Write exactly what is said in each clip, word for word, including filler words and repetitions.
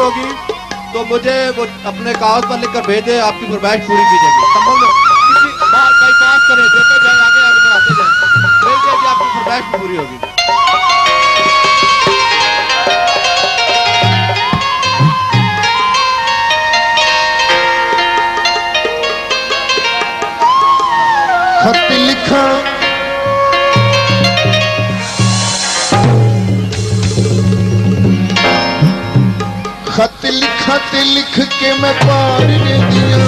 होगी तो मुझे वो अपने कागज पर लिखकर भेज दे, आपकी फरमाइश पूरी की जाएगी। संभव न किसी बाई पास करें, देते जाए, आगे आगे बढ़ाते जाए, भेज दे, आपकी फरमाइश भी पूरी होगी। खत लिखा खत लिखा ते लिख के मैं पार दे दिया।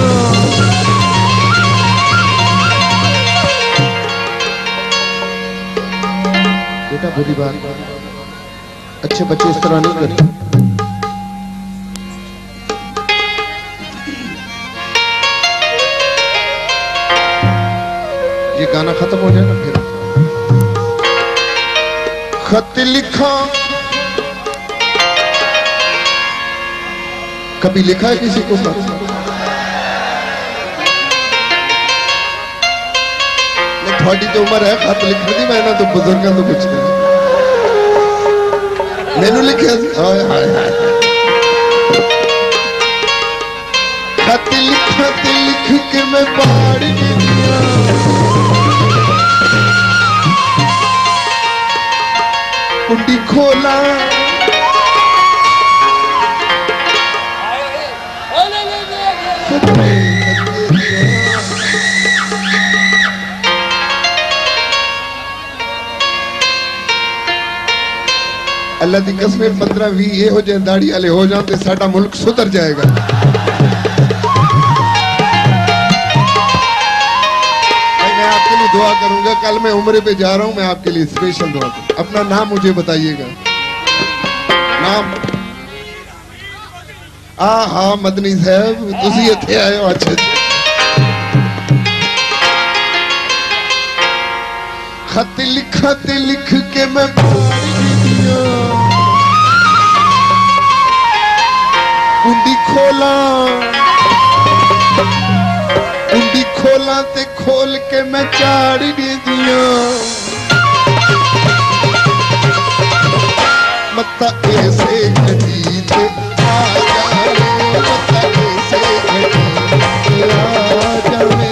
बेटा बुरी बात, अच्छे बच्चे इस तरह नहीं करते। ये गाना खत्म हो जाए ना फिर। खत लिखा, कभी लिखा है किसी को खत? थोड़ी तो उम्र है खत लिखने दी, मैंने तो बुजुर्गों तो कुछ नहीं मैनू लिखे। हाय हाय हाय, खत लिखा ते लिख के मैं पार दे दिया। कुंडी खोला अल्लाह दी कसम, पंद्रह भी ये हो जाए दाढ़ी वाले हो जाते, साडा मुल्क सुधर जाएगा। मैं आपके लिए दुआ करूंगा। कल मैं उम्रे पे जा रहा हूं, मैं आपके लिए स्पेशल दुआ करूंगा। अपना नाम मुझे बताइएगा। नाम? आ हाँ मदनी साहब, तुसी इत्थे आए हो। अच्छा अच्छा। खत लिखा ते लिख के मैं पार दिया। कुंडी खोला कुंडी खोला ते खोल के मैं चाड़ दे दिया। मत्ता ऐसे घटी ते आ जावे, मत्ता ऐसे घटी ते आ जावे।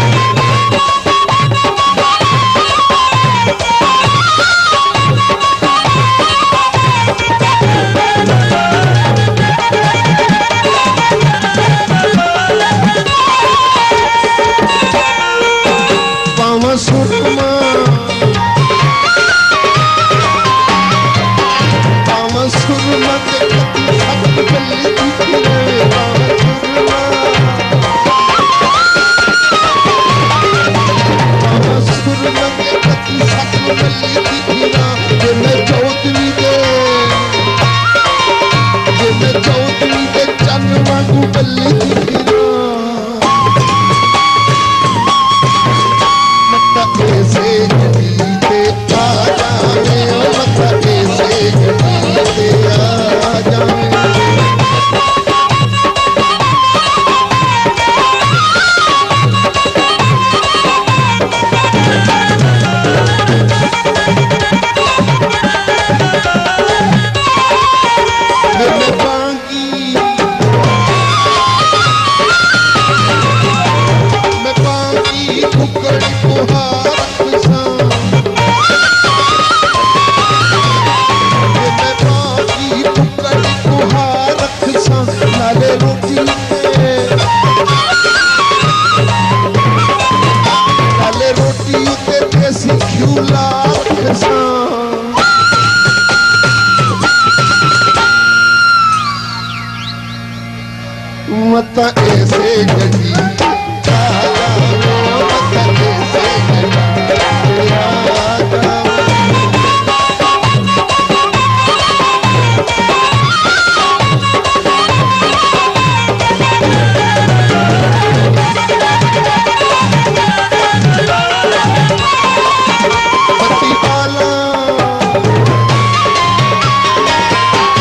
मत ऐसे गटी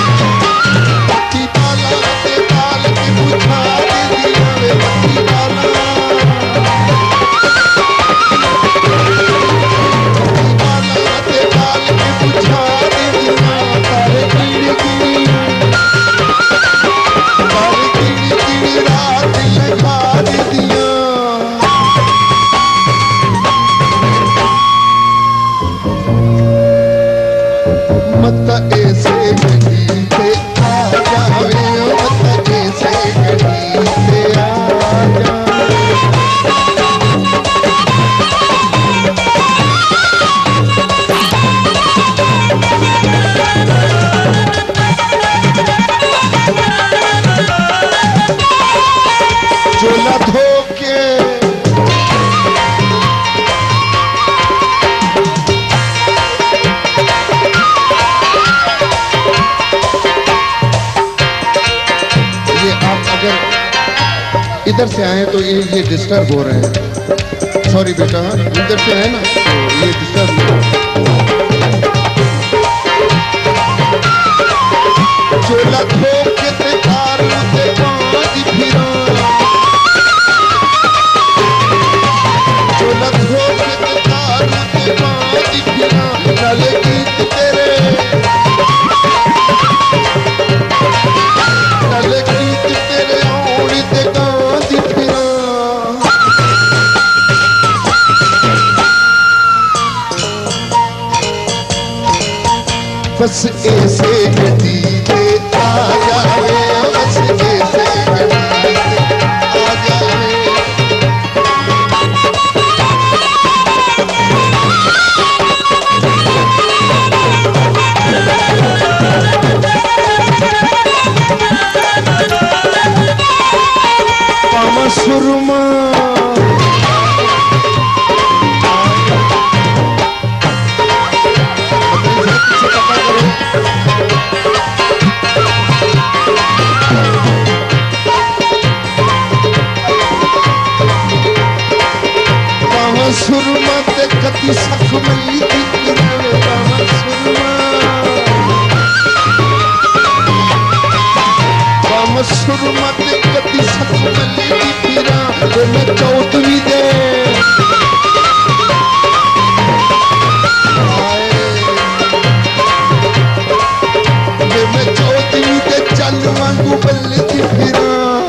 Bye. इधर से आए तो ये ये डिस्टर्ब हो रहे हैं। सॉरी बेटा, इधर से आए ना तो ये डिस्टर्ब हो रहे हैं। चोला ठोक के तारू ते बाज फिरा, चोला ठोक के तारू ते बाज फिरा, नाले गीत तेरे, नाले गीत तेरे औड़ी ते गांदी फिरा। बस ऐसे गड्डी ते आ जावे, बस ऐसे गड्डी ते आ जावे। पामा सुरमा सुरमा ते कति सख मई दी पामा सुरमा, पामा सुरमा ते कति सख मई दी पीरा, ते मैं चौथवी दे ते मैं चौथवी दे चल वांगू बल्ले दी पीरा।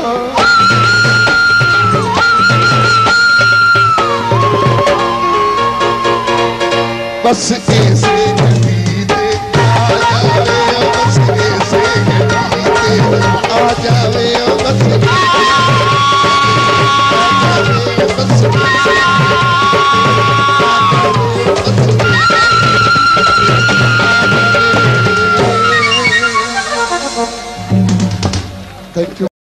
बस ऐसे गड्डी ते आ जावे, बस ऐसे गड्डी ते आ जावे, बस आ जावे, बस थैंक यू।